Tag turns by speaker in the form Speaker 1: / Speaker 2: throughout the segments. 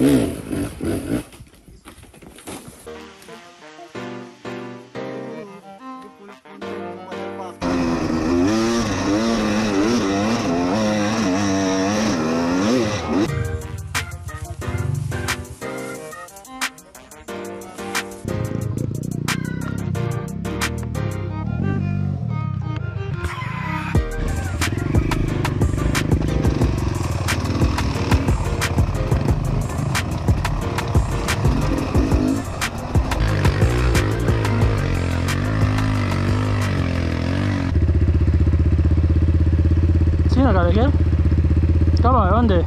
Speaker 1: ¿De qué? ¿Cómo? ¿De dónde?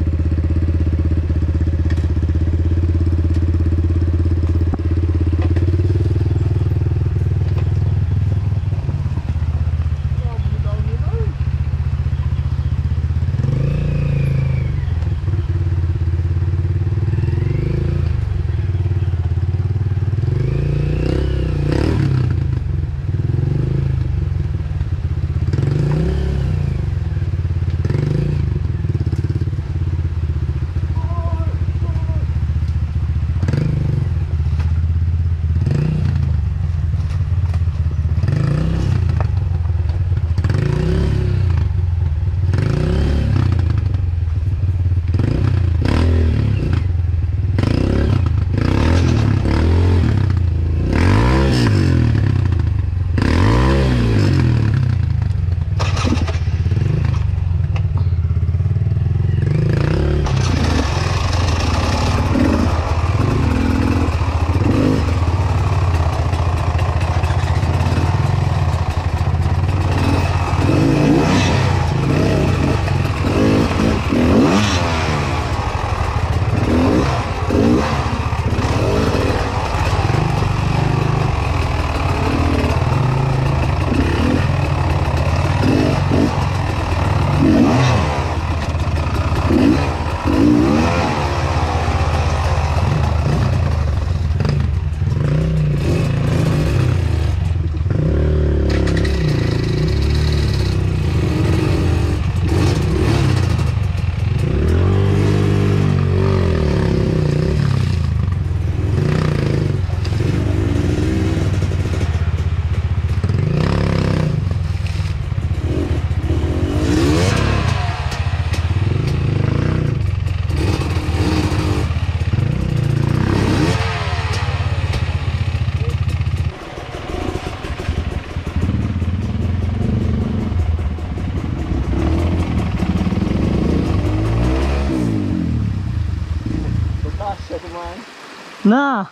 Speaker 1: Nah.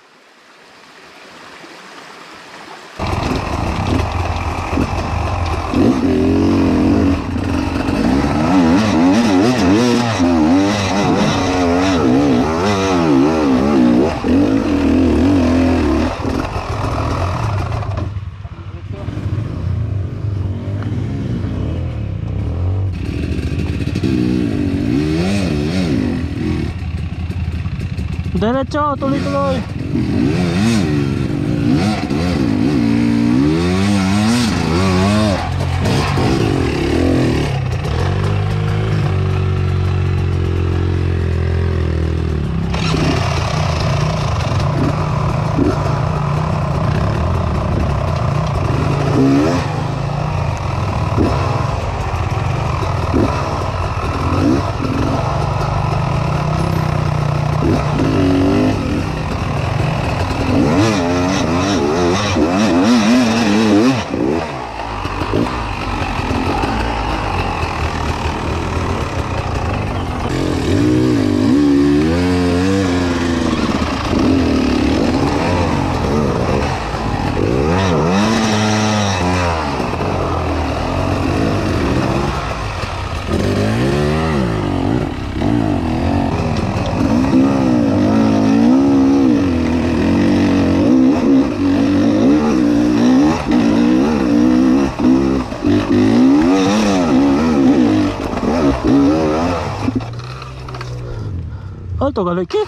Speaker 1: Derecho, tuloy-tuloy. Alto kali, ¿qué?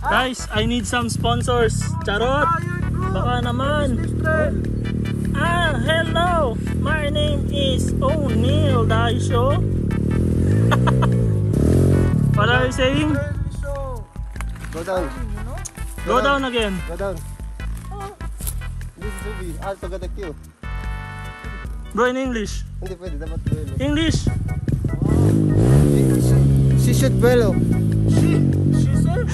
Speaker 1: Guys, I need some sponsors. Charot. Baka naman. Hello. My name is O'Neil Daisho. What are you saying?
Speaker 2: Go down.
Speaker 1: Go down again.
Speaker 2: Go down. This is Ruby. Alto got the Q.
Speaker 1: Bro, in English.
Speaker 2: Hindi pwede, dapat duelo.
Speaker 1: English.
Speaker 2: She should duelo.
Speaker 1: She said.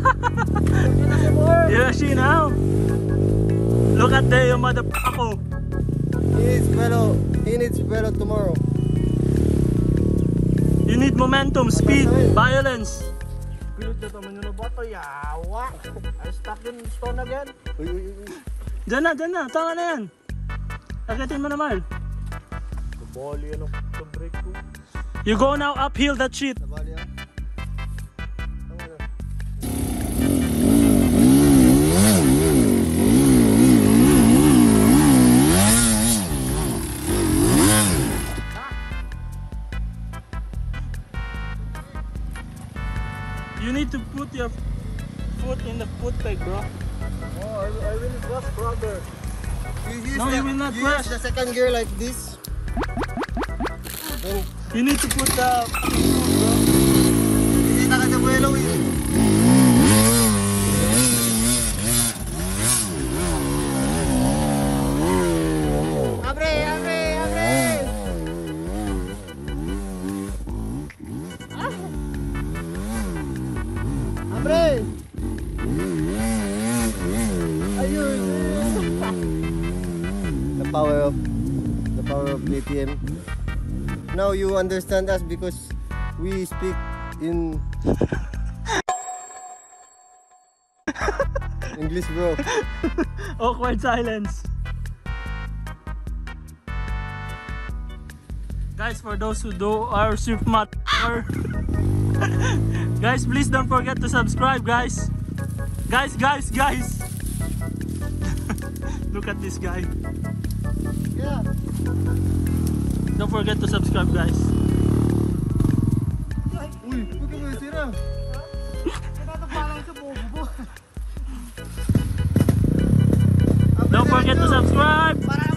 Speaker 1: Yeah, she now. Look at the motherfucker.
Speaker 2: He needs duelo tomorrow.
Speaker 1: You need momentum, speed, violence.
Speaker 3: Pilit na naman yun na bato, yawa. I stuck in stone again.
Speaker 2: Uy.
Speaker 1: Diyan na. Tama na yan. Agatin mo na, Marl.
Speaker 3: Kabali yan ang break ko.
Speaker 1: You go now uphill that shit.
Speaker 2: Nabali yan. Tama na.
Speaker 1: You need to put your foot in the foot peg, bro.
Speaker 3: Oh, I will cross, brother.
Speaker 1: No, you will not crash.
Speaker 2: Use the second gear like this. Then,
Speaker 1: You need to put the...
Speaker 2: hindi na ka sa duelo eh. Abre! Abre! Ayun! The power of BPM. Now you understand us because we speak in English, bro.
Speaker 1: Awkward silence. Guys, for those who do our surf mat, guys, please don't forget to subscribe, guys. Guys. Look at this guy.
Speaker 2: Yeah.
Speaker 1: Don't forget to subscribe, guys.
Speaker 2: Uy, huwag ka mo sira.
Speaker 1: Don't forget to subscribe.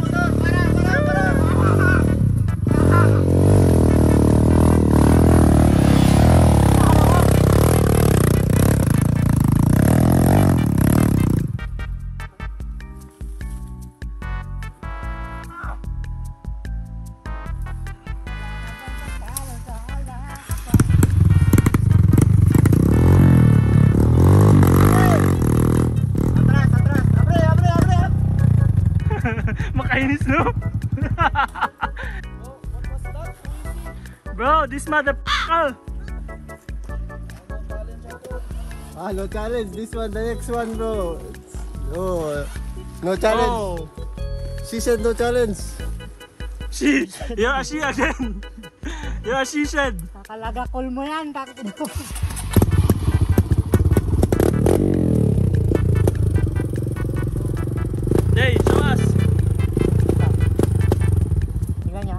Speaker 1: Makainis, no? Bro, this motherfucker.
Speaker 2: No challenge. This one, the next one, bro. Oh, no challenge.
Speaker 1: Oh,
Speaker 2: She said no challenge.
Speaker 1: she. You're a she again. You're a she said.
Speaker 4: Kakalaga call mo yan.
Speaker 1: Hey, show us.
Speaker 4: Tingnan niya.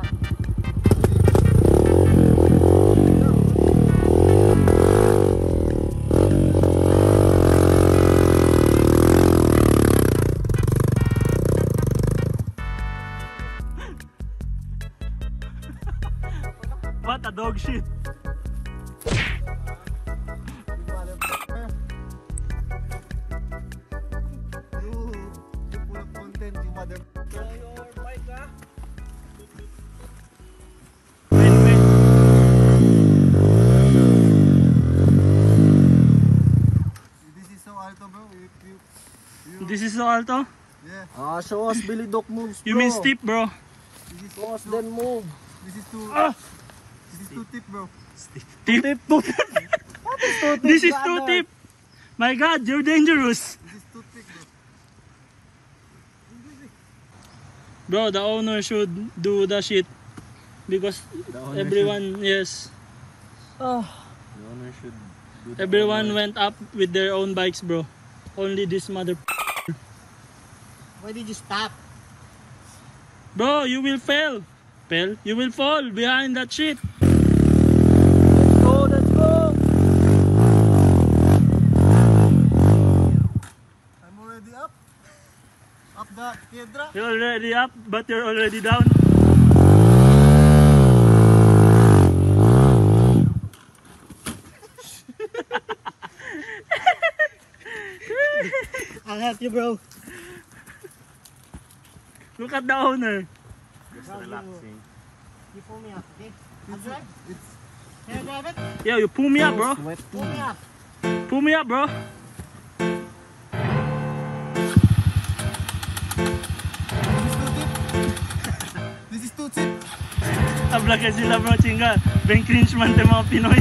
Speaker 1: What a dog shit.
Speaker 2: You full of content, you mother.
Speaker 1: Win.
Speaker 2: This is so alto, bro.
Speaker 1: This is so alto.
Speaker 2: Yeah.
Speaker 3: Show us Billy Doc moves,
Speaker 1: You mean steep, bro?
Speaker 2: This is
Speaker 3: Show us then move.
Speaker 2: This is too. This is too tip, bro.
Speaker 1: Tip. This is too tip. My God, you're dangerous.
Speaker 2: This is too thick, bro.
Speaker 1: Bro, the owner should do the shit. Because everyone, yes.
Speaker 3: The owner should do the
Speaker 1: Everyone went up with their own bikes, bro. Only this mother.
Speaker 4: Why did you stop?
Speaker 1: Bro, you will fail. You will fall behind that shit.
Speaker 3: Let's go. piedra.
Speaker 1: You're already up, but you're already down.
Speaker 4: I'll help you, bro.
Speaker 1: Look at the owner.
Speaker 3: Just relaxing.
Speaker 4: You pull me up, okay? I'll drive. Can I drive it?
Speaker 1: Yeah, you pull me up, bro.
Speaker 3: Sweat.
Speaker 4: Pull me up.
Speaker 1: Pull me up, bro.
Speaker 2: This is too cheap.
Speaker 1: Abla ka sila, bro. Chinga. Ben cringe man tayo mga Pinoy.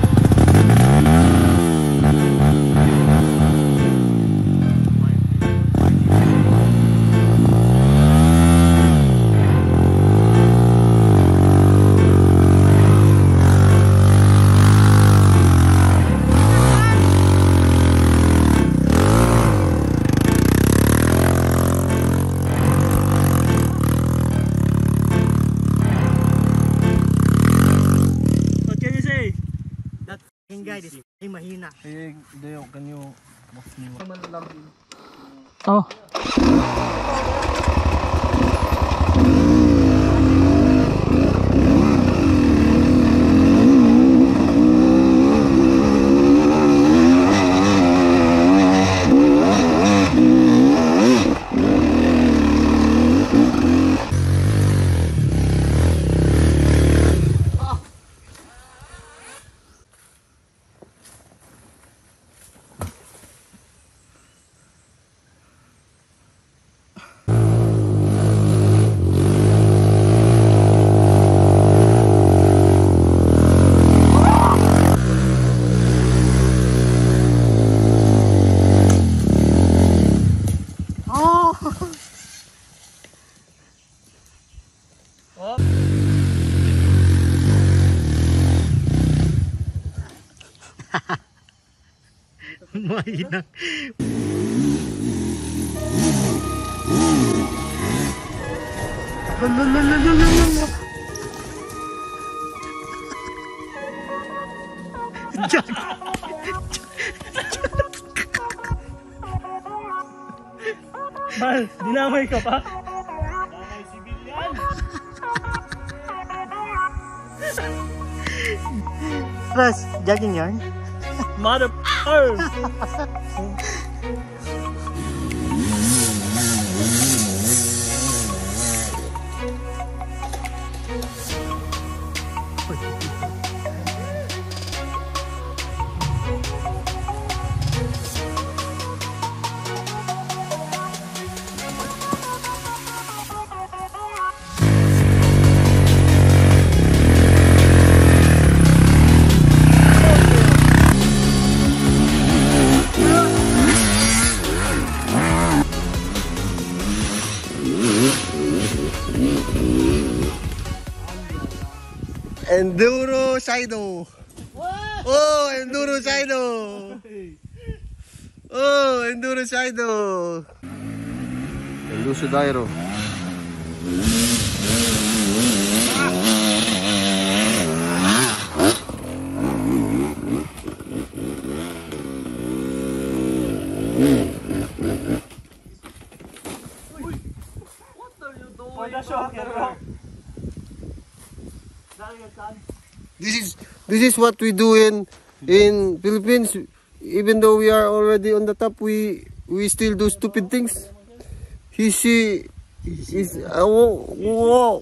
Speaker 1: What can you say?
Speaker 4: That f***ing guy is f***ing mahina.
Speaker 3: Hey, Deo, can you box me?
Speaker 1: Oh.
Speaker 4: Mahina.
Speaker 1: Mal, dinamay ka pa?
Speaker 4: Plus, jogging yarn.
Speaker 1: Mother
Speaker 2: Enduro Shido. Oh, Enduro Shido. Oh, Enduro Shido. Enduro Dairo. This is what we do in Philippines. Even though we are already on the top, we still do stupid things. She is whoa.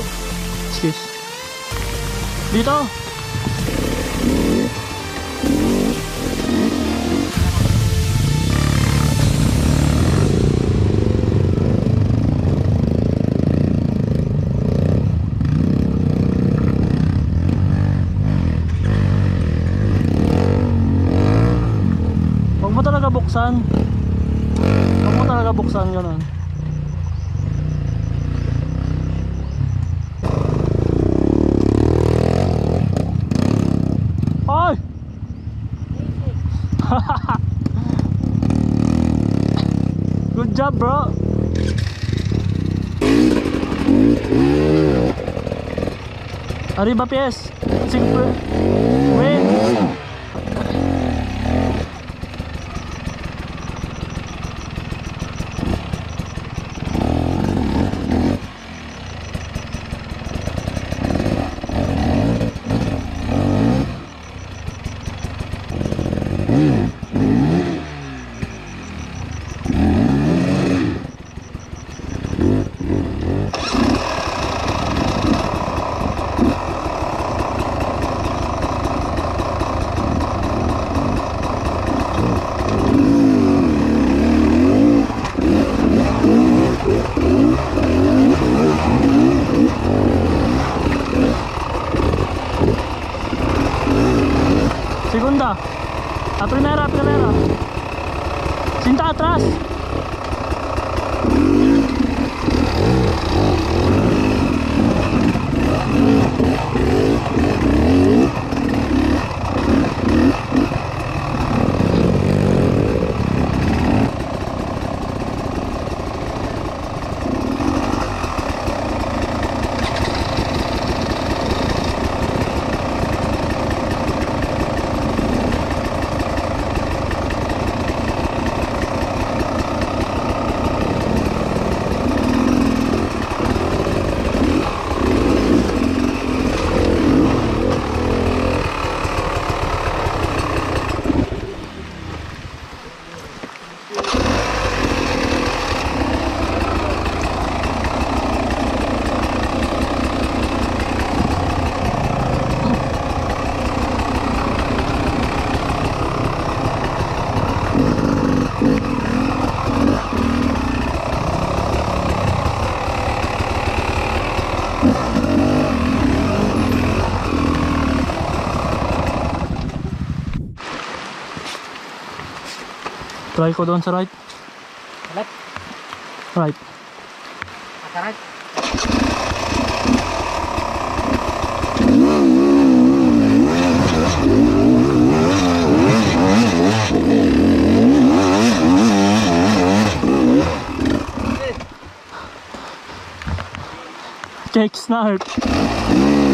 Speaker 1: Excuse. Dito. Huwag mo talaga buksan. Huwag mo talaga buksan ganun. Ay! Good job, bro. Arriba pies. Simple. Win. Segunda. A primera, primera. Cinta atrás. Try ko doon sa right.
Speaker 4: Left.
Speaker 1: Right.
Speaker 4: Sa right.
Speaker 1: Kick start.